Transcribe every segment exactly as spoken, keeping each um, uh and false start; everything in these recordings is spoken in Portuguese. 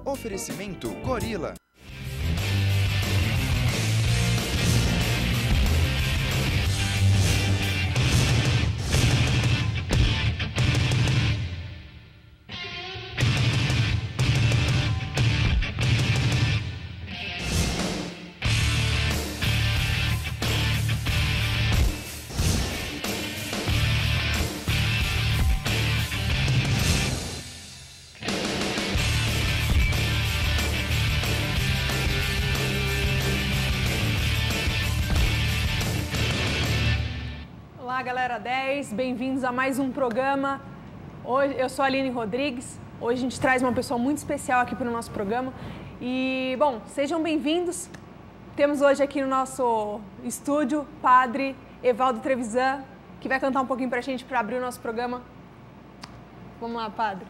Oferecimento Gorila. Olá, galera dez, bem-vindos a mais um programa. Hoje, eu sou a Aline Rodrigues. Hoje a gente traz uma pessoa muito especial aqui para o nosso programa. E, bom, sejam bem-vindos. Temos hoje aqui no nosso estúdio o Padre Evaldo Trevisan, que vai cantar um pouquinho para a gente para abrir o nosso programa. Vamos lá, Padre.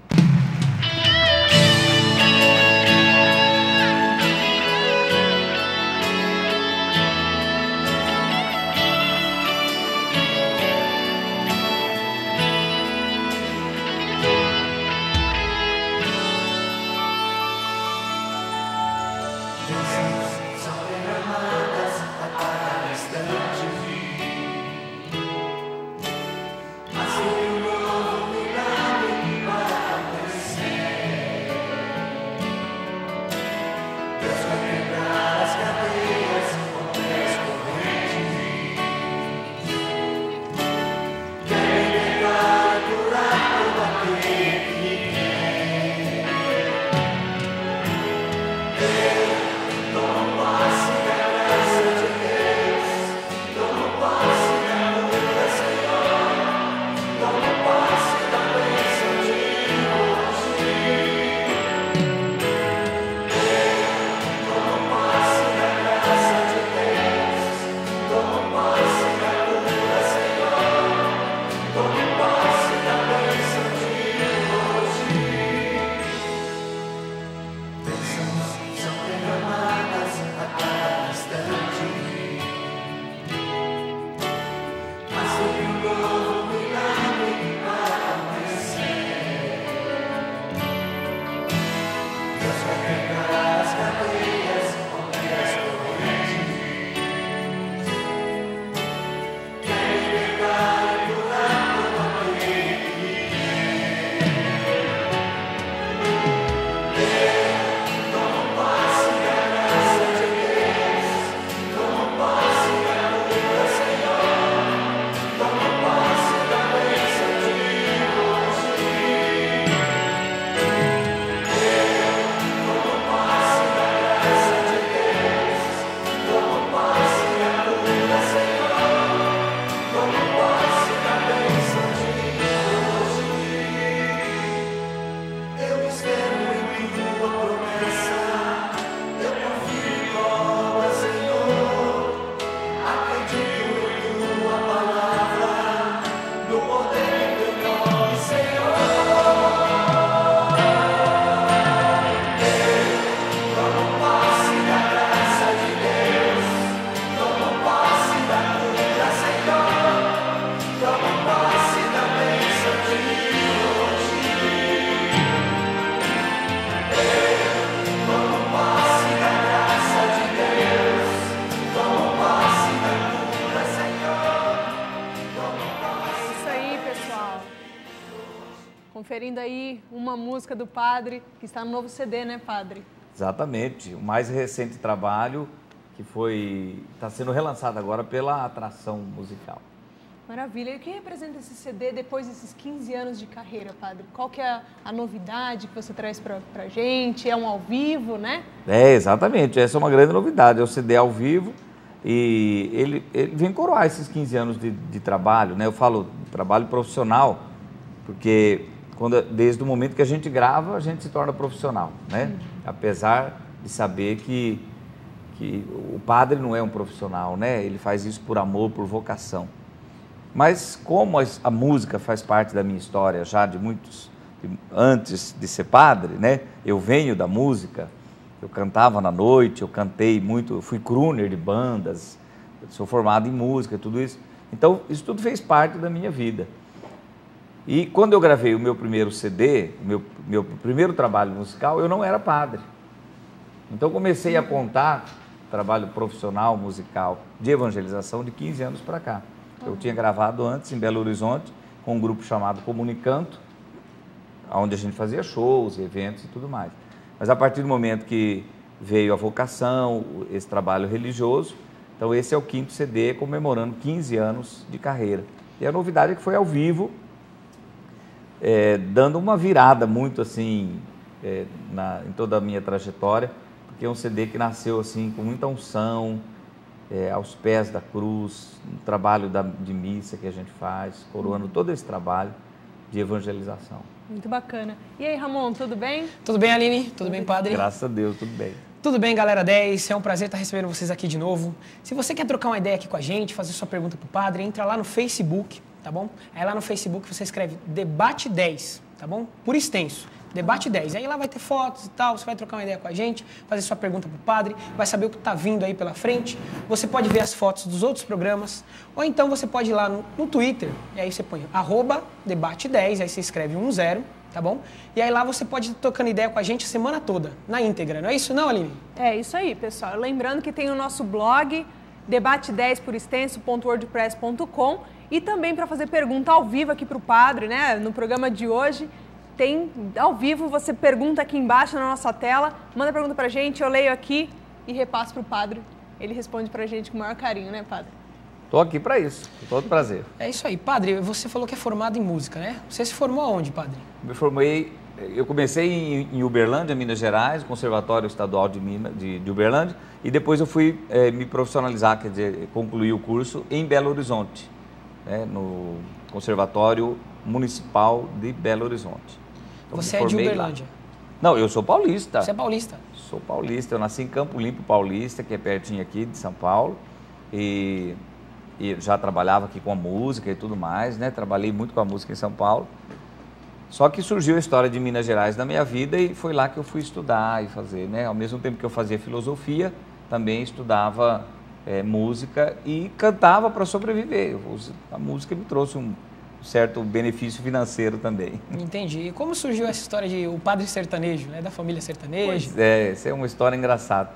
Conferindo aí uma música do Padre, que está no novo C D, né, Padre? Exatamente. O mais recente trabalho que foi está sendo relançado agora pela Atração Musical. Maravilha. E o que representa esse C D depois desses quinze anos de carreira, Padre? Qual que é a, a novidade que você traz para a gente? É um ao vivo, né? É, exatamente. Essa é uma grande novidade. É o C D ao vivo e ele, ele vem coroar esses quinze anos de, de trabalho, né? Eu falo trabalho profissional, porque quando, desde o momento que a gente grava, a gente se torna profissional, né? Uhum. Apesar de saber que, que o padre não é um profissional, né? Ele faz isso por amor, por vocação. Mas como a, a música faz parte da minha história já de muitos, de, antes de ser padre, né? Eu venho da música, eu cantava na noite, eu cantei muito, eu fui crooner de bandas, sou formado em música, tudo isso. Então, isso tudo fez parte da minha vida. E quando eu gravei o meu primeiro C D, meu, meu primeiro trabalho musical, eu não era padre. Então comecei a contar trabalho profissional musical de evangelização de quinze anos para cá. Eu tinha gravado antes em Belo Horizonte com um grupo chamado Comunicanto, onde a gente fazia shows, eventos e tudo mais. Mas a partir do momento que veio a vocação, esse trabalho religioso, então esse é o quinto C D comemorando quinze anos de carreira. E a novidade é que foi ao vivo, é, dando uma virada muito assim é, na, em toda a minha trajetória, porque é um C D que nasceu assim com muita unção, é, aos pés da cruz, um trabalho da, de missa que a gente faz, coroando todo esse trabalho de evangelização. Muito bacana. E aí, Ramon, tudo bem? Tudo bem, Aline? Tudo bem, padre? Graças a Deus, tudo bem. Tudo bem, galera dez. É um prazer estar recebendo vocês aqui de novo. Se você quer trocar uma ideia aqui com a gente, fazer sua pergunta pro padre, entra lá no Facebook, tá bom? Aí lá no Facebook você escreve Debate dez, tá bom? Por extenso. Debate dez. Aí lá vai ter fotos e tal, você vai trocar uma ideia com a gente, fazer sua pergunta pro padre, vai saber o que tá vindo aí pela frente. Você pode ver as fotos dos outros programas, ou então você pode ir lá no, no Twitter, e aí você põe arroba debate dez, aí você escreve um zero, tá bom? E aí lá você pode estar trocando ideia com a gente a semana toda, na íntegra. Não é isso não, Aline? É isso aí, pessoal. Lembrando que tem o nosso blog, debate dez por extenso ponto wordpress ponto com, e também para fazer pergunta ao vivo aqui pro padre, né, no programa de hoje. Tem ao vivo, você pergunta aqui embaixo na nossa tela, manda pergunta pra gente, eu leio aqui e repasso pro padre. Ele responde pra gente com o maior carinho, né, padre? Estou aqui para isso, com todo prazer. É isso aí. Padre, você falou que é formado em música, né? Você se formou aonde, padre? Me formei, eu comecei em, em Uberlândia, Minas Gerais, Conservatório Estadual de, Minas, de, de Uberlândia, e depois eu fui é, me profissionalizar, quer dizer, concluir o curso em Belo Horizonte, né, no Conservatório Municipal de Belo Horizonte. Então, você é de Uberlândia? Lá. Não, eu sou paulista. Você é paulista? Sou paulista, eu nasci em Campo Limpo Paulista, que é pertinho aqui de São Paulo, e, e já trabalhava aqui com a música e tudo mais, né? Trabalhei muito com a música em São Paulo. Só que surgiu a história de Minas Gerais na minha vida e foi lá que eu fui estudar e fazer, né? Ao mesmo tempo que eu fazia filosofia, também estudava é, música e cantava para sobreviver. A música me trouxe um certo benefício financeiro também. Entendi. E como surgiu essa história de o padre sertanejo, né? Da família sertaneja? Pois é, essa é uma história engraçada.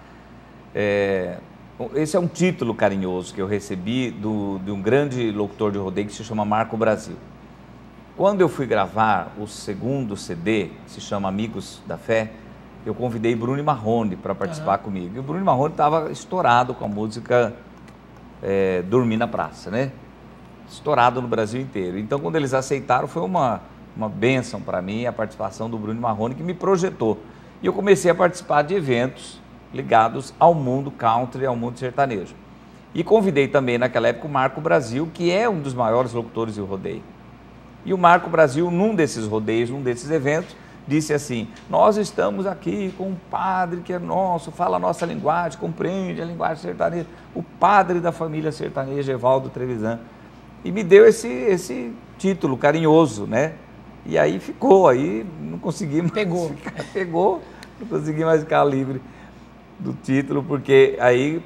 É, esse é um título carinhoso que eu recebi do, de um grande locutor de rodeio que se chama Marco Brasil. Quando eu fui gravar o segundo C D, que se chama Amigos da Fé, eu convidei Bruno Marrone para participar uhum. comigo. E o Bruno Marrone estava estourado com a música é, Dormir na Praça, né? Estourado no Brasil inteiro. Então, quando eles aceitaram, foi uma, uma bênção para mim a participação do Bruno Marrone, que me projetou. E eu comecei a participar de eventos ligados ao mundo country, ao mundo sertanejo. E convidei também, naquela época, o Marco Brasil, que é um dos maiores locutores de rodeio. E o Marco Brasil, num desses rodeios, num desses eventos, disse assim: nós estamos aqui com um padre que é nosso, fala a nossa linguagem, compreende a linguagem sertaneja, o padre da família sertaneja, Evaldo Trevisan. E me deu esse, esse título carinhoso, né? E aí ficou, aí não consegui mais Pegou. Ficar, pegou, não consegui mais ficar livre do título, porque aí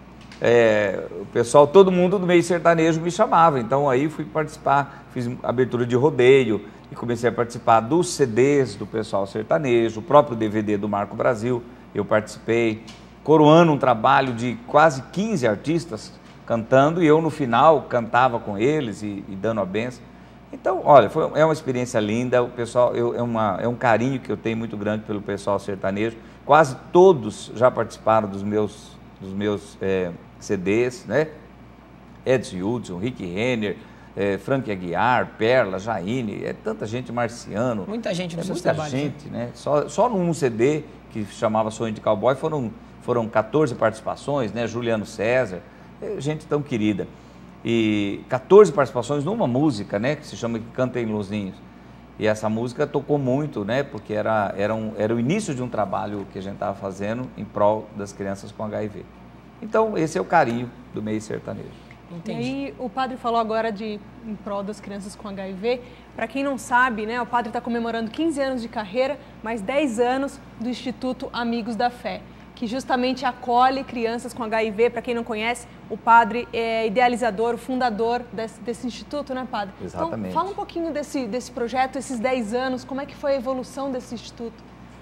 é, o pessoal, todo mundo do meio sertanejo me chamava. Então aí fui participar, fiz abertura de rodeio e comecei a participar dos C Ds do pessoal sertanejo, o próprio D V D do Marco Brasil, eu participei, coroando um trabalho de quase quinze artistas cantando, e eu no final cantava com eles e, e dando a benção. Então, olha, foi, é uma experiência linda, o pessoal, eu, é, uma, é um carinho que eu tenho muito grande pelo pessoal sertanejo. Quase todos já participaram dos meus, dos meus é, C Ds, né? Edson Hudson, Rick Renner, é, Frank Aguiar, Perla, Jaine, é tanta gente, Marciano. Muita gente nos é seus muita trabalhos. Muita gente, né? Só, só num C D que chamava Sonho de Cowboy foram, foram quatorze participações, né? Juliano César, é, gente tão querida. E quatorze participações numa música, né? Que se chama Canta em Luzinhos. E essa música tocou muito, né? Porque era, era, um, era o início de um trabalho que a gente estava fazendo em prol das crianças com H I V. Então, esse é o carinho do meio sertanejo. Entendi. E aí, o padre falou agora de em prol das crianças com H I V. Para quem não sabe, né? O padre está comemorando quinze anos de carreira, mais dez anos do Instituto Amigos da Fé. que justamente acolhe crianças com H I V. Para quem não conhece, o padre é idealizador, o fundador desse, desse instituto, né, padre? Exatamente. Então, fala um pouquinho desse, desse projeto, esses dez anos, como é que foi a evolução desse instituto?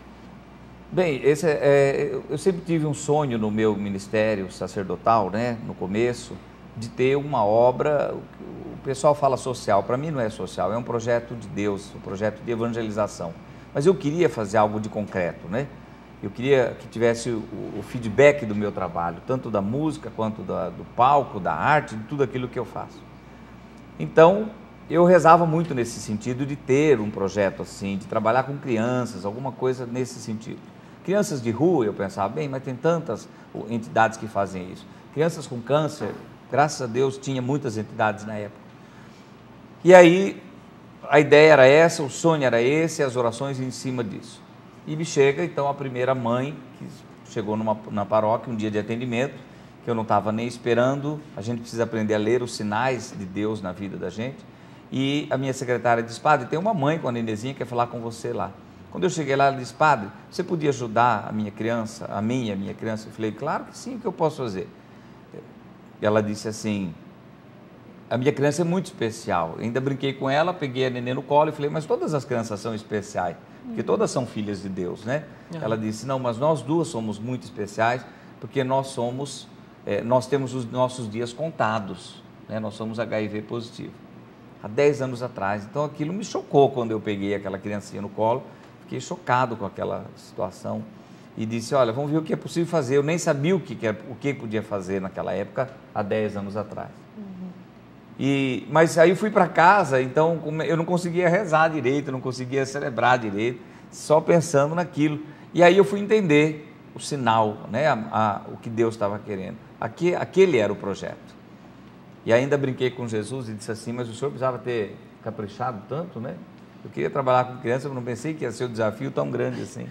Bem, esse é, é, eu sempre tive um sonho no meu ministério sacerdotal, né, no começo, de ter uma obra, o pessoal fala social, para mim não é social, é um projeto de Deus, um projeto de evangelização. Mas eu queria fazer algo de concreto, né? Eu queria que tivesse o, o feedback do meu trabalho, tanto da música quanto da, do palco, da arte, de tudo aquilo que eu faço. Então, eu rezava muito nesse sentido de ter um projeto assim, de trabalhar com crianças, alguma coisa nesse sentido. Crianças de rua, eu pensava, bem, mas tem tantas entidades que fazem isso. Crianças com câncer, graças a Deus, tinha muitas entidades na época. E aí, a ideia era essa, o sonho era esse, as orações em cima disso. E me chega, então, a primeira mãe, que chegou numa, na paróquia, um dia de atendimento, que eu não estava nem esperando. A gente precisa aprender a ler os sinais de Deus na vida da gente. E a minha secretária disse, padre, tem uma mãe com a nenezinha que quer falar com você lá. Quando eu cheguei lá, ela disse, padre, você podia ajudar a minha criança, a minha, a minha criança? Eu falei, claro que sim, o que eu posso fazer? Ela disse assim, a minha criança é muito especial. Eu ainda brinquei com ela, peguei a nenê no colo e falei, mas todas as crianças são especiais, porque todas são filhas de Deus, né? Uhum. Ela disse, não, mas nós duas somos muito especiais, porque nós somos, é, nós temos os nossos dias contados, né? Nós somos H I V positivo. Há dez anos atrás. Então aquilo me chocou quando eu peguei aquela criancinha no colo, fiquei chocado com aquela situação. E disse, olha, vamos ver o que é possível fazer. Eu nem sabia o que, o que podia fazer naquela época, há dez anos atrás. Uhum. E, mas aí eu fui para casa, então eu não conseguia rezar direito, não conseguia celebrar direito, só pensando naquilo. E aí eu fui entender o sinal, né, a, a, o que Deus estava querendo. Aqui, aquele era o projeto. E ainda brinquei com Jesus e disse assim, mas o senhor precisava ter caprichado tanto, né? Eu queria trabalhar com criança, mas não pensei que ia ser um desafio tão grande assim.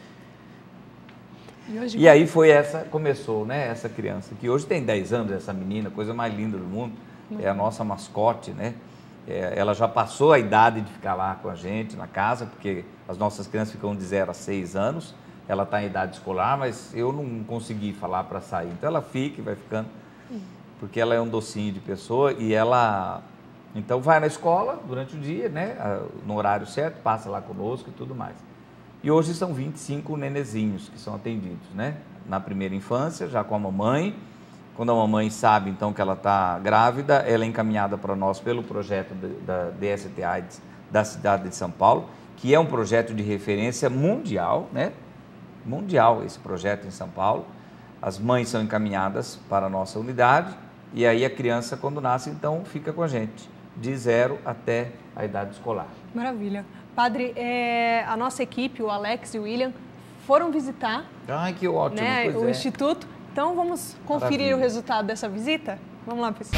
E, hoje... e aí foi essa, começou, né, essa criança, que hoje tem dez anos, essa menina, coisa mais linda do mundo, uhum. É a nossa mascote, né, é, ela já passou a idade de ficar lá com a gente na casa, porque as nossas crianças ficam de zero a seis anos, ela está em idade escolar, mas eu não consegui falar para sair, então ela fica e vai ficando, uhum. Porque ela é um docinho de pessoa e ela, então vai na escola durante o dia, né, no horário certo, passa lá conosco e tudo mais. E hoje são vinte e cinco nenezinhos que são atendidos, né? Na primeira infância, já com a mamãe. Quando a mamãe sabe, então, que ela está grávida, ela é encaminhada para nós pelo projeto da D S T AIDS da cidade de São Paulo, que é um projeto de referência mundial, né? Mundial, esse projeto em São Paulo. As mães são encaminhadas para a nossa unidade e aí a criança, quando nasce, então, fica com a gente, de zero até a idade escolar. Maravilha. Padre, é, a nossa equipe, o Alex e o William, foram visitar Ai, que ótimo, né, o é. Instituto. Então, vamos conferir Maravilha. O resultado dessa visita? Vamos lá, pessoal.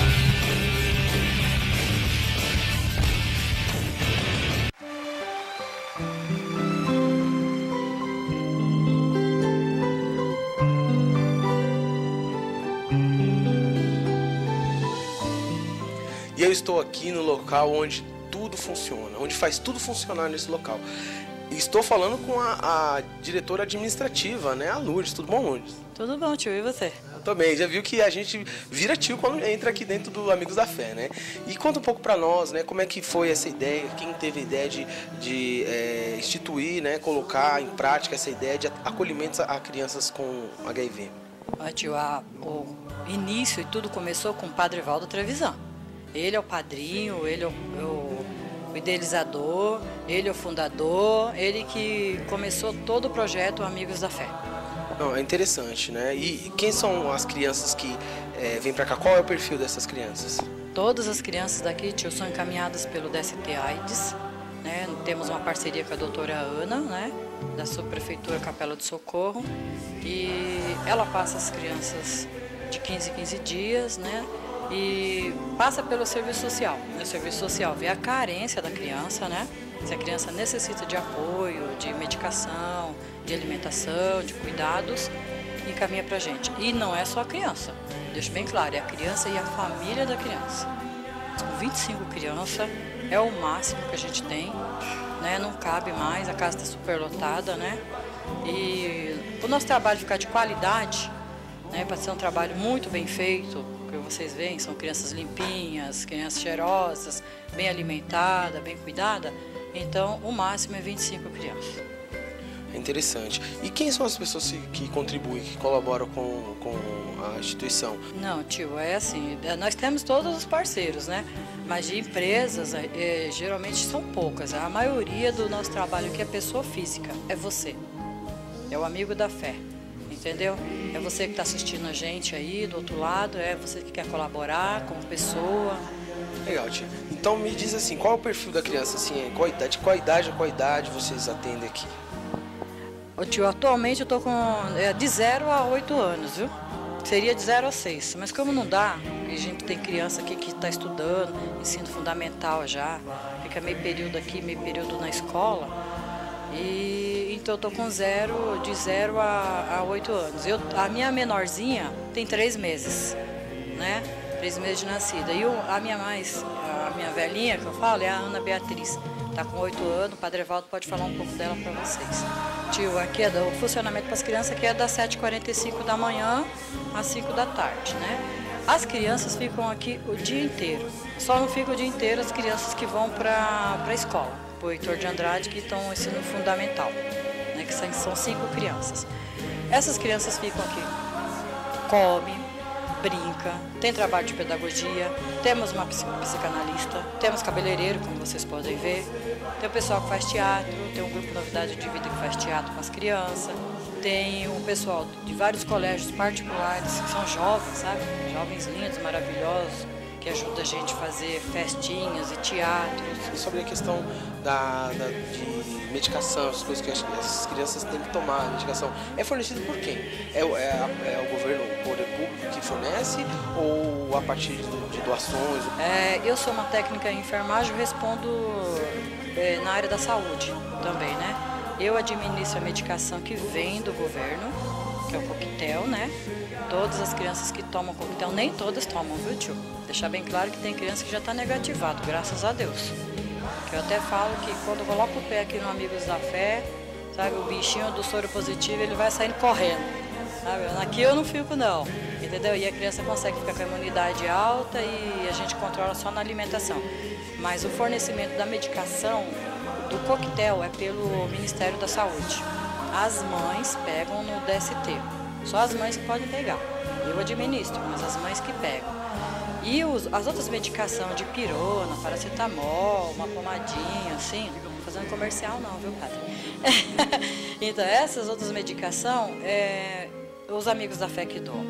E eu estou aqui no local onde tudo funciona, onde faz tudo funcionar nesse local. Estou falando com a, a diretora administrativa, né, a Lourdes. Tudo bom, Lourdes? Tudo bom, tio. E você? Eu também. Já viu que a gente vira tio quando entra aqui dentro do Amigos da Fé, né? E conta um pouco para nós, né, como é que foi essa ideia, quem teve a ideia de, de é, instituir, né, colocar em prática essa ideia de acolhimento a crianças com H I V. Ó, tio, a, o início e tudo começou com o Padre Valdo Trevisan. Ele é o padrinho, ele é o, o, o idealizador, ele é o fundador, ele que começou todo o projeto Amigos da Fé. Não, é interessante, né? E quem são as crianças que é, vêm para cá? Qual é o perfil dessas crianças? Todas as crianças daqui, tio, são encaminhadas pelo D S T AIDS, né? Temos uma parceria com a doutora Ana, né, da subprefeitura Capela do Socorro, e ela passa as crianças de quinze em quinze dias, né? E passa pelo serviço social. O serviço social vê a carência da criança, né? Se a criança necessita de apoio, de medicação, de alimentação, de cuidados, encaminha pra gente. E não é só a criança, deixo bem claro, é a criança e a família da criança. Com vinte e cinco crianças, é o máximo que a gente tem, né? Não cabe mais, a casa está super lotada, né? E o nosso trabalho ficar de qualidade, né, para ser um trabalho muito bem feito, que vocês veem, são crianças limpinhas, crianças cheirosas, bem alimentadas, bem cuidadas, então o máximo é vinte e cinco crianças. É interessante. E quem são as pessoas que contribuem, que colaboram com, com a instituição? Não, tio, é assim, nós temos todos os parceiros, né? Mas de empresas, é, geralmente são poucas. A maioria do nosso trabalho aqui é pessoa física, é você. É o amigo da fé, entendeu? É você que está assistindo a gente aí do outro lado, é você que quer colaborar como pessoa. Legal, tia. Então me diz assim, qual é o perfil da criança? Assim, qual idade, qual idade, qual idade vocês atendem aqui? Ô tio, atualmente eu tô com é, de zero a oito anos, viu? Seria de zero a seis, mas como não dá, a gente tem criança aqui que está estudando, ensino fundamental já, fica meio período aqui, meio período na escola, e então eu tô com zero, de zero a oito anos. Eu, a minha menorzinha tem três meses, né? Três meses de nascida. E eu, a minha mais, a minha velhinha que eu falo é a Ana Beatriz. Está com oito anos, o Padre Evaldo pode falar um pouco dela para vocês. Tio, aqui é do, o funcionamento para as crianças aqui é das sete e quarenta e cinco da manhã às cinco da tarde, né? As crianças ficam aqui o dia inteiro. Só não ficam o dia inteiro as crianças que vão para a escola, para o Heitor de Andrade, que estão ensino fundamental, né? Que são, são cinco crianças. Essas crianças ficam aqui, comem, brinca, tem trabalho de pedagogia, temos uma psicanalista, temos cabeleireiro, como vocês podem ver, tem o pessoal que faz teatro, tem um grupo Novidade de Vida que faz teatro com as crianças, tem o pessoal de vários colégios particulares que são jovens, sabe? Jovens lindos, maravilhosos, que ajuda a gente a fazer festinhas e teatros. E sobre a questão da, da, de medicação, as coisas que as, as crianças têm que tomar, a medicação, é fornecido por quem? É, é, é o governo, o poder público que fornece ou a partir de, de doações? É, eu sou uma técnica em enfermagem, eu respondo é, na área da saúde também, né? Eu administro a medicação que vem do governo, que é o coquetel, né? Todas as crianças que tomam coquetel, nem todas tomam, viu, tio? Deixar bem claro que tem criança que já está negativado, graças a Deus. Que eu até falo que quando eu coloco o pé aqui no Amigos da Fé, sabe, o bichinho do soro positivo, ele vai saindo correndo, sabe? Aqui eu não fico não, entendeu? E a criança consegue ficar com a imunidade alta e a gente controla só na alimentação. Mas o fornecimento da medicação, do coquetel, é pelo Ministério da Saúde. As mães pegam no D S T, só as mães que podem pegar. Eu administro, mas as mães que pegam. E os, as outras medicações de pirona, paracetamol, uma pomadinha, assim, não tô fazendo comercial não, viu, padre? Então, essas outras medicações, é, os Amigos da Fé que dão.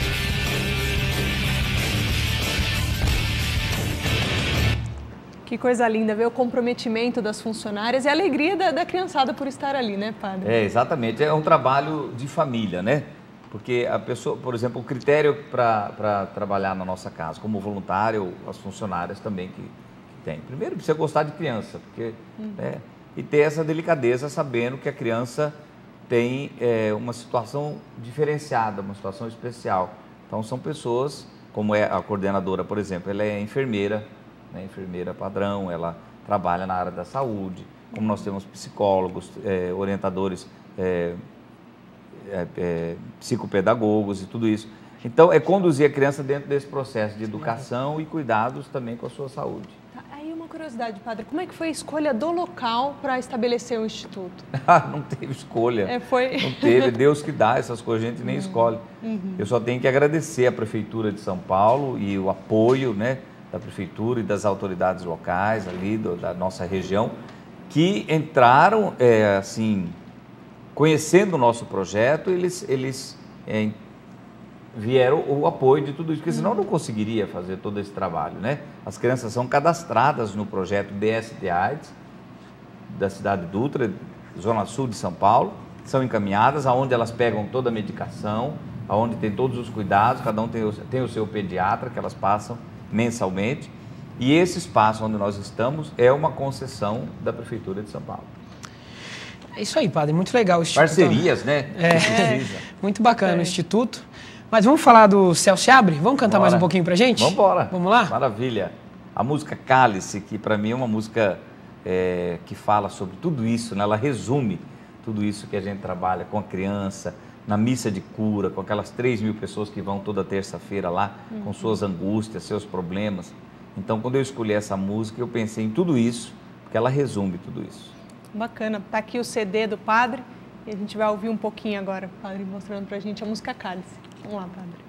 Que coisa linda, ver o comprometimento das funcionárias e a alegria da, da criançada por estar ali, né, padre? É, exatamente. É um trabalho de família, né? Porque a pessoa, por exemplo, o critério para trabalhar na nossa casa, como voluntário, as funcionárias também que, que tem. Primeiro, precisa gostar de criança, porque, uhum. né, e ter essa delicadeza sabendo que a criança tem é, uma situação diferenciada, uma situação especial. Então, são pessoas, como é a coordenadora, por exemplo, ela é enfermeira, né, enfermeira padrão, ela trabalha na área da saúde, como nós temos psicólogos, é, orientadores, é, É, é, psicopedagogos e tudo isso. Então, é conduzir a criança dentro desse processo de educação e cuidados também com a sua saúde. Tá, aí uma curiosidade, padre, como é que foi a escolha do local para estabelecer o instituto? Não teve escolha, é, foi... não teve, Deus que dá essas coisas, a gente nem uhum. escolhe. Uhum. Eu só tenho que agradecer a Prefeitura de São Paulo e o apoio, né, da Prefeitura e das autoridades locais ali do, da nossa região, que entraram, é, assim... Conhecendo o nosso projeto, eles, eles é, vieram o apoio de tudo isso, porque senão não conseguiria fazer todo esse trabalho, né? As crianças são cadastradas no projeto D S T AIDS, da cidade de Dutra, Zona Sul de São Paulo, são encaminhadas, aonde elas pegam toda a medicação, aonde tem todos os cuidados, cada um tem o, tem o seu pediatra, que elas passam mensalmente, e esse espaço onde nós estamos é uma concessão da Prefeitura de São Paulo. É isso aí, padre, muito legal o Instituto. Parcerias, né? É, muito bacana é. o Instituto. Mas vamos falar do Céu se Abre? Vamos cantar Bora. mais um pouquinho pra gente? Vamos embora. Vamos lá? Maravilha. A música Cálice, que para mim é uma música é, que fala sobre tudo isso, né? Ela resume tudo isso que a gente trabalha com a criança, na missa de cura, com aquelas três mil pessoas que vão toda terça-feira lá, uhum. com suas angústias, seus problemas. Então, quando eu escolhi essa música, eu pensei em tudo isso, porque ela resume tudo isso. Bacana. Tá aqui o C D do Padre e a gente vai ouvir um pouquinho agora, o Padre mostrando pra gente a música Cálice. Vamos lá, Padre.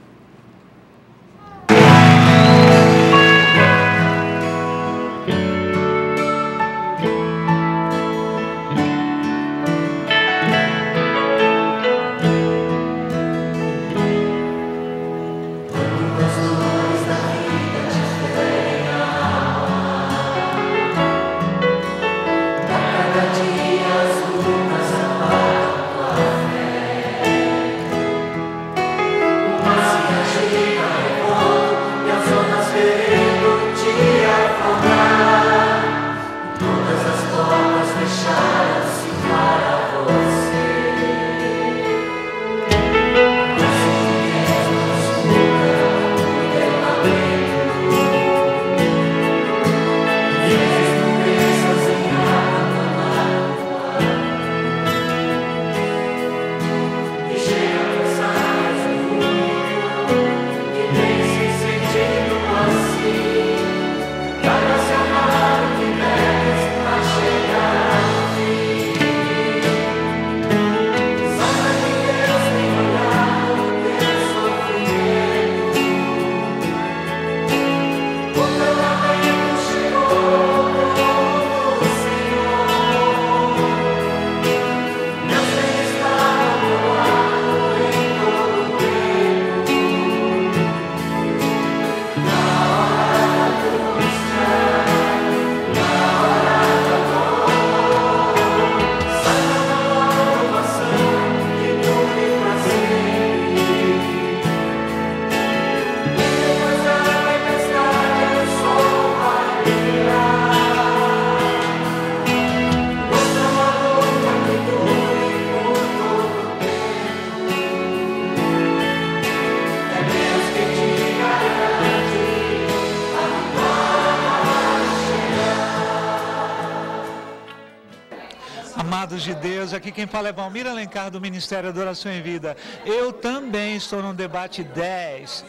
Amados de Deus, aqui quem fala é Valmir Alencar do Ministério Adoração em Vida. Eu também estou no Debate dez.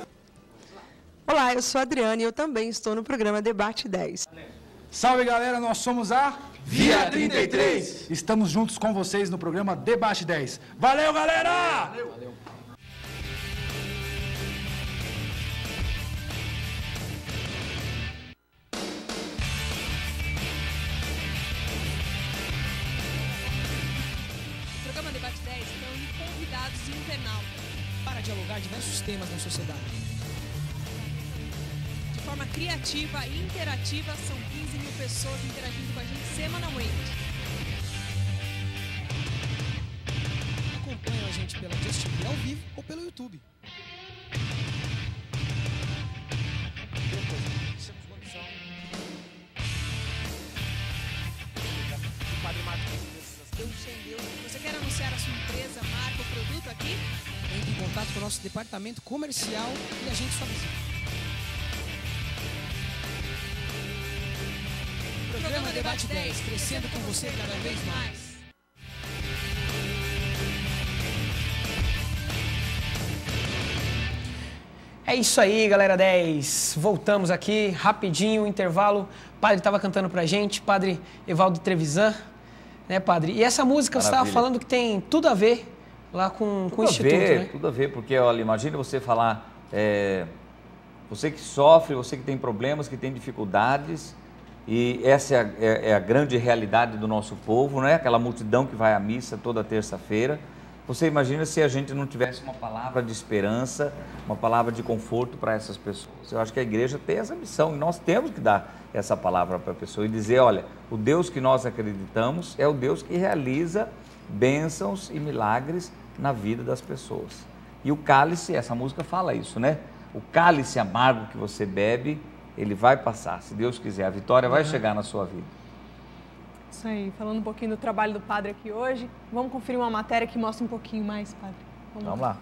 Olá, eu sou a Adriana e eu também estou no programa Debate dez. Salve galera, nós somos a Via trinta e três. Estamos juntos com vocês no programa Debate dez. Valeu galera! Valeu! Valeu. Para dialogar diversos temas na sociedade. De forma criativa e interativa, são quinze mil pessoas interagindo com a gente semanalmente. Acompanham a gente pela Just T V ao vivo ou pelo YouTube. Você quer anunciar a sua empresa, marca ou produto aqui? Entre em contato com o nosso departamento comercial e a gente só visita. Programa, Programa Debate dez, crescendo com você cada vez mais. É isso aí, galera dez. Voltamos aqui, rapidinho, intervalo. O padre estava cantando pra gente, Padre Evaldo Trevisan, né, Padre? E essa música Maravilha. Você estava falando que tem tudo a ver lá com, com o Instituto, ver, né? Tudo a ver, porque, olha, imagina você falar, é, você que sofre, você que tem problemas, que tem dificuldades, e essa é a, é, é a grande realidade do nosso povo, né? Aquela multidão que vai à missa toda terça-feira. Você imagina se a gente não tivesse uma palavra de esperança, uma palavra de conforto para essas pessoas. Eu acho que a igreja tem essa missão e nós temos que dar essa palavra para a pessoa e dizer, olha, o Deus que nós acreditamos é o Deus que realiza bênçãos e milagres na vida das pessoas. E o cálice, essa música fala isso, né? O cálice amargo que você bebe, ele vai passar, se Deus quiser, a vitória vai chegar na sua vida. Isso aí, falando um pouquinho do trabalho do padre aqui hoje, vamos conferir uma matéria que mostra um pouquinho mais, padre. Vamos, vamos lá.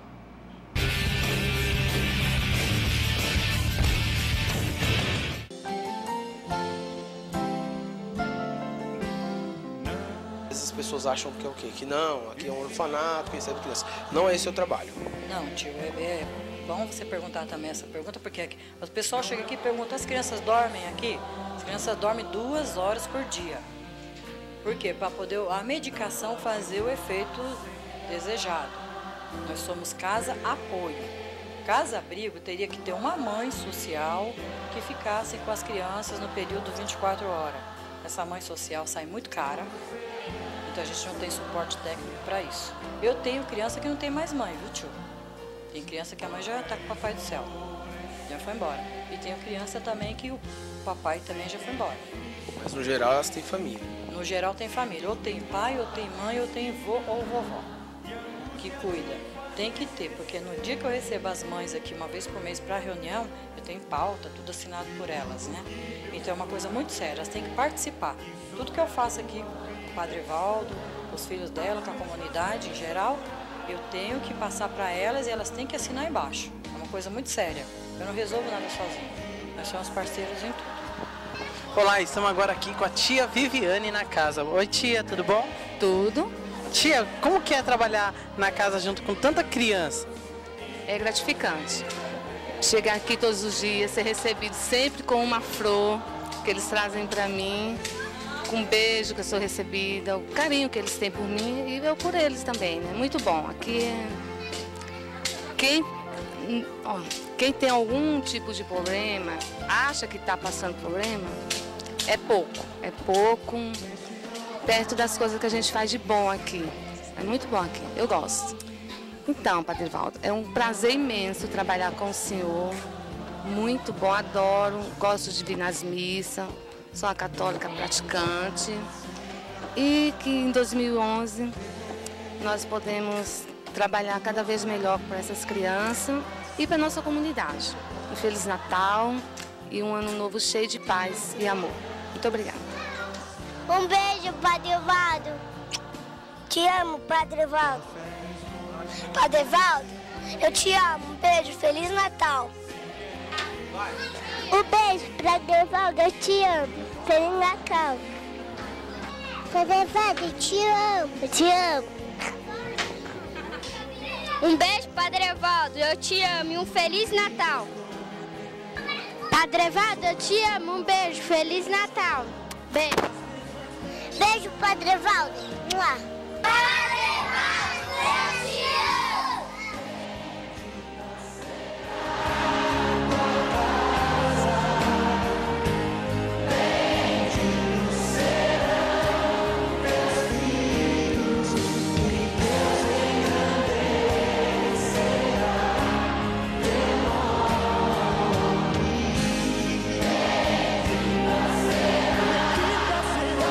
pessoas acham que é o quê? Que não, aqui é um orfanato que recebe crianças. Não é esse o trabalho. Não, tio, é, é bom você perguntar também essa pergunta, porque aqui, o pessoal chega aqui e pergunta, as crianças dormem aqui? As crianças dormem duas horas por dia. Por quê? Para poder a medicação fazer o efeito desejado. Nós somos casa-apoio. Casa-abrigo teria que ter uma mãe social que ficasse com as crianças no período vinte e quatro horas. Essa mãe social sai muito cara, então a gente não tem suporte técnico para isso. Eu tenho criança que não tem mais mãe, viu, tio? Tem criança que a mãe já está com o papai do céu, já foi embora. E tenho criança também que o papai também já foi embora. Mas no geral elas têm família. No geral tem família, ou tem pai, ou tem mãe, ou tem vô ou vovó que cuida. Tem que ter, porque no dia que eu recebo as mães aqui uma vez por mês para reunião, eu tenho pauta, tudo assinado por elas, né? Então é uma coisa muito séria, elas têm que participar. Tudo que eu faço aqui com o Padre Evaldo, com os filhos dela, com a comunidade em geral, eu tenho que passar para elas e elas têm que assinar embaixo. É uma coisa muito séria. Eu não resolvo nada sozinho. Nós somos parceiros em tudo. Olá, estamos agora aqui com a tia Viviane na casa. Oi, tia, tudo bom? Tudo. Tia, como que é trabalhar na casa junto com tanta criança? É gratificante. Chegar aqui todos os dias, ser recebido sempre com uma flor que eles trazem para mim, com um beijo que eu sou recebida, o carinho que eles têm por mim e eu por eles também, né? Muito bom. Aqui, quem, ó, quem tem algum tipo de problema, acha que está passando problema, é pouco, é pouco. Perto das coisas que a gente faz de bom aqui. É muito bom aqui, eu gosto. Então, Padre Evaldo, é um prazer imenso trabalhar com o senhor. Muito bom, adoro, gosto de vir nas missas, sou uma católica praticante. E que em dois mil e onze nós podemos trabalhar cada vez melhor para essas crianças e para a nossa comunidade. Um Feliz Natal e um ano novo cheio de paz e amor. Muito obrigada. Um beijo, Padre Evaldo. Te amo, Padre Evaldo. Padre Evaldo, eu te amo. Um beijo, Feliz Natal. Um beijo, Padre Evaldo, eu te amo. Feliz Natal. Padre Evaldo, eu te amo. Eu te amo. Um beijo, Padre Evaldo, eu te amo e um Feliz Natal. Padre Evaldo, eu te amo. Um beijo, Feliz Natal. Beijo. Beijo, Padre Evaldo. Vamos lá. Padre Evaldo, eu te amo. Benditos serão teus filhos, e Deus engrandecerá teu nome. Bendita será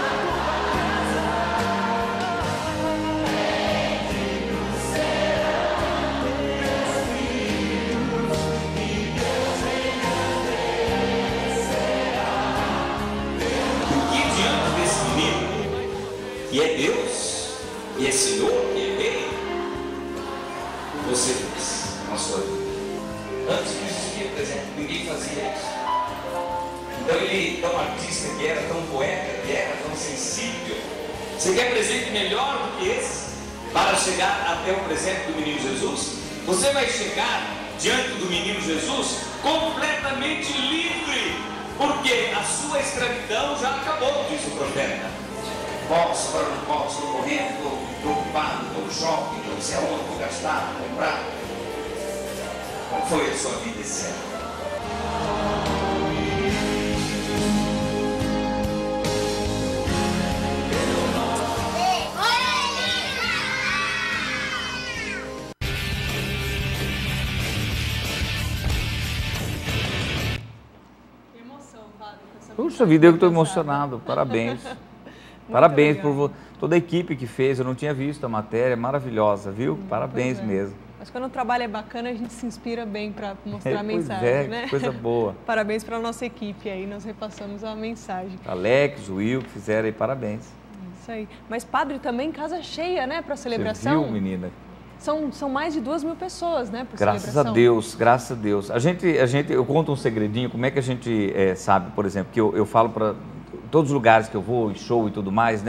e é Deus, e é Senhor, e é Rei, você fez na sua vida. Antes não existia, por exemplo, ninguém fazia isso. Então ele, tão artista que era, tão poeta que era, tão sensível. Você quer presente melhor do que esse para chegar até o presente do menino Jesus? Você vai chegar diante do menino Jesus completamente livre, porque a sua escravidão já acabou, diz o profeta. Posso, agora não posso, estou correndo, estou preocupado, estou no shopping, não sei aonde, vou gastar, vou comprar. Como foi a sua vida esse ano? Puxa vida, eu estou emocionado, parabéns. Parabéns por vo... toda a equipe que fez, eu não tinha visto a matéria, maravilhosa, viu? Hum, Parabéns é. mesmo. Mas quando o trabalho é bacana, a gente se inspira bem para mostrar é, a mensagem, é, né? Coisa boa. Parabéns para a nossa equipe aí, nós repassamos a mensagem. Alex, Will, que fizeram aí, parabéns. Isso aí. Mas, padre, também casa cheia, né, para a celebração? Você viu, menina? São, são mais de duas mil pessoas, né, para Graças celebração. a Deus, graças a Deus. A gente, a gente, eu conto um segredinho, como é que a gente é, sabe, por exemplo, que eu, eu falo para todos os lugares que eu vou, em show e tudo mais, né?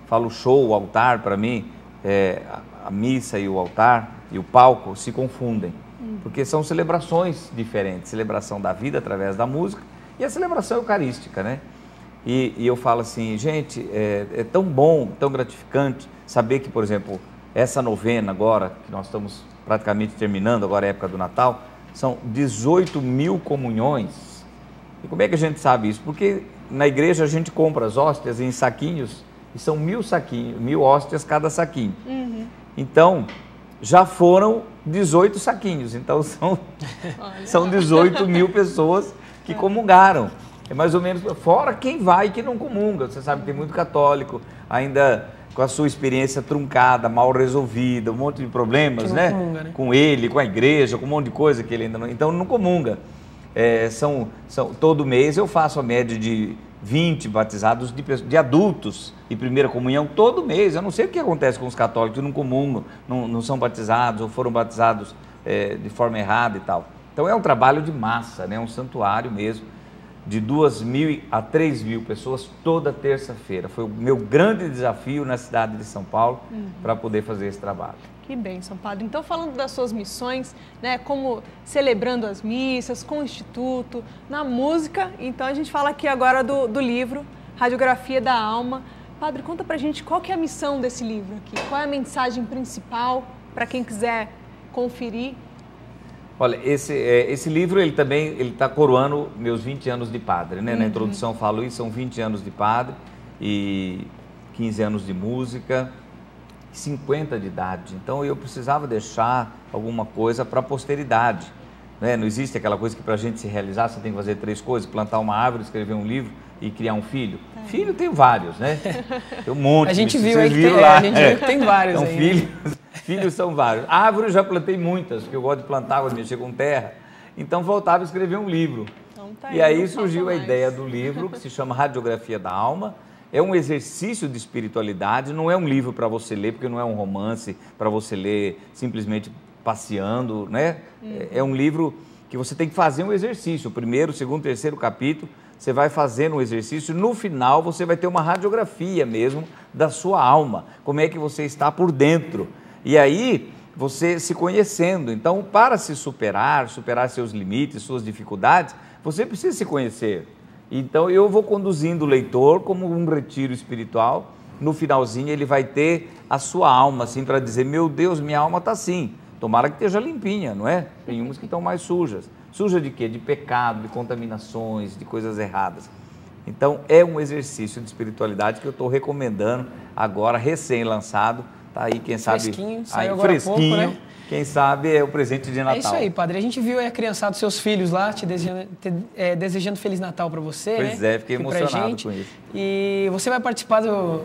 falo show, o altar, para mim, é, a, a missa e o altar e o palco se confundem. Porque são celebrações diferentes, celebração da vida através da música e a celebração eucarística, né? E, e eu falo assim, gente, é, é tão bom, tão gratificante saber que, por exemplo, essa novena agora, que nós estamos praticamente terminando, agora é a época do Natal, são dezoito mil comunhões. E como é que a gente sabe isso? Porque na igreja a gente compra as hóstias em saquinhos e são mil saquinhos, mil hóstias cada saquinho. Uhum. Então, já foram dezoito saquinhos, então são, são dezoito mil pessoas que comungaram. É mais ou menos, fora quem vai e que não comunga. Você sabe que tem muito católico ainda com a sua experiência truncada, mal resolvida, um monte de problemas, né? Comunga, né? Com ele, com a igreja, com um monte de coisa que ele ainda não... Então não comunga. É, são, são, todo mês eu faço a média de vinte batizados de, de adultos e primeira comunhão todo mês. Eu não sei o que acontece com os católicos que não comungam, não, não são batizados ou foram batizados é, de forma errada e tal. Então é um trabalho de massa, né? Um santuário mesmo, de duas mil a três mil pessoas toda terça-feira. Foi o meu grande desafio na cidade de São Paulo uhum. para poder fazer esse trabalho. Que bênção, padre. Então, falando das suas missões, né, como celebrando as missas, com o Instituto, na música, então a gente fala aqui agora do, do livro, Radiografia da Alma. Padre, conta pra gente qual que é a missão desse livro aqui, qual é a mensagem principal para quem quiser conferir. Olha, esse, é, esse livro, ele também ele está coroando meus vinte anos de padre, né? Uhum. Na introdução eu falo isso, são vinte anos de padre e quinze anos de música, cinquenta de idade. Então eu precisava deixar alguma coisa para a posteridade, né? Não existe aquela coisa que para a gente se realizar você tem que fazer três coisas, plantar uma árvore, escrever um livro e criar um filho. É. Filho tem vários, né? Tem um monte. A gente de, viu aí que tem, lá. É, a gente viu que tem vários então, aí. Filhos, filhos são vários. Árvores já plantei muitas, porque eu gosto de plantar, gosto de mexer com terra. Então voltava a escrever um livro. Então, tá aí, e aí surgiu a ideia do livro, que se chama Radiografia da Alma. É um exercício de espiritualidade, não é um livro para você ler, porque não é um romance para você ler simplesmente passeando, né? Uhum. É um livro que você tem que fazer um exercício. O primeiro, o segundo, o terceiro capítulo, você vai fazendo um exercício. No final, você vai ter uma radiografia mesmo da sua alma. Como é que você está por dentro. E aí, você se conhecendo. Então, para se superar, superar seus limites, suas dificuldades, você precisa se conhecer. Então, eu vou conduzindo o leitor como um retiro espiritual. No finalzinho, ele vai ter a sua alma, assim, para dizer, meu Deus, minha alma está assim. Tomara que esteja limpinha, não é? Tem umas que estão mais sujas. Suja de quê? De pecado, de contaminações, de coisas erradas. Então, é um exercício de espiritualidade que eu estou recomendando agora, recém-lançado. Está aí, quem sabe... Fresquinho, saiu aí, agora fresquinho, há pouco, né? Quem sabe é o presente de Natal. É isso aí, padre. A gente viu aí a criançada dos seus filhos lá, te desejando, te, é, desejando Feliz Natal para você, pois né? é, fiquei Aqui emocionado gente. com isso. E você vai participar do,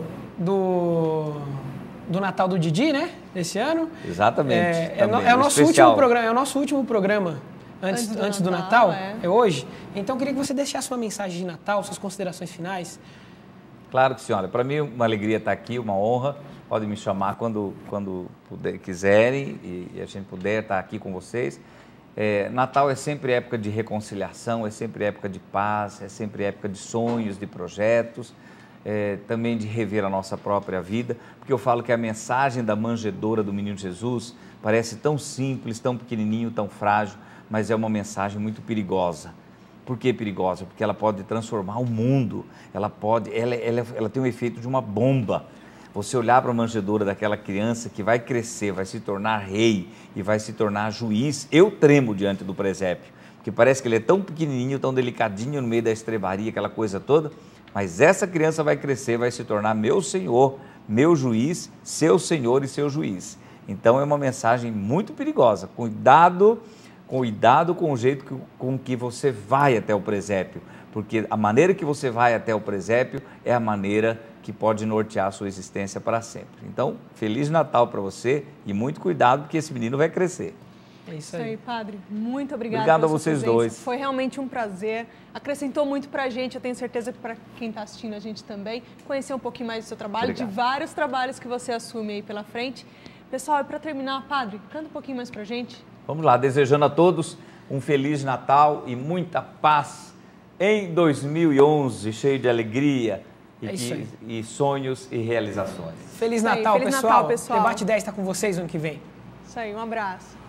do, do Natal do Didi, né? Esse ano. Exatamente. É, é, no, é, o nosso último programa, é o nosso último programa antes, antes do antes Natal, do Natal é. é hoje. Então, eu queria que você deixasse uma mensagem de Natal, suas considerações finais. Claro que sim, olha, para mim é uma alegria estar aqui, uma honra. Podem me chamar quando, quando puder, quiserem e, e a gente puder estar aqui com vocês. É, Natal é sempre época de reconciliação, é sempre época de paz, é sempre época de sonhos, de projetos, é, também de rever a nossa própria vida, porque eu falo que a mensagem da manjedoura do Menino Jesus parece tão simples, tão pequenininho, tão frágil, mas é uma mensagem muito perigosa. Por que perigosa? Porque ela pode transformar o mundo, ela, pode, ela, ela, ela tem o efeito de uma bomba. Você olhar para a manjedoura daquela criança que vai crescer, vai se tornar rei e vai se tornar juiz, eu tremo diante do presépio, porque parece que ele é tão pequenininho, tão delicadinho no meio da estrebaria, aquela coisa toda, mas essa criança vai crescer, vai se tornar meu Senhor, meu juiz, seu Senhor e seu juiz. Então é uma mensagem muito perigosa. Cuidado, cuidado com o jeito que, com que você vai até o presépio, porque a maneira que você vai até o presépio é a maneira que pode nortear a sua existência para sempre. Então, Feliz Natal para você e muito cuidado, porque esse menino vai crescer. É isso aí, padre. Muito obrigada. Obrigado pela a vocês sua presença. dois. Foi realmente um prazer. Acrescentou muito para a gente. Eu tenho certeza que para quem está assistindo a gente também, conhecer um pouquinho mais do seu trabalho, Obrigado. de vários trabalhos que você assume aí pela frente. Pessoal, e para terminar, padre, canta um pouquinho mais para a gente. Vamos lá, desejando a todos um Feliz Natal e muita paz em dois mil e onze, cheio de alegria, e, É isso que, aí. e sonhos e realizações. Feliz Isso aí, Natal, Feliz pessoal. Natal, pessoal. Debate dez está com vocês ano que vem. Isso aí, um abraço.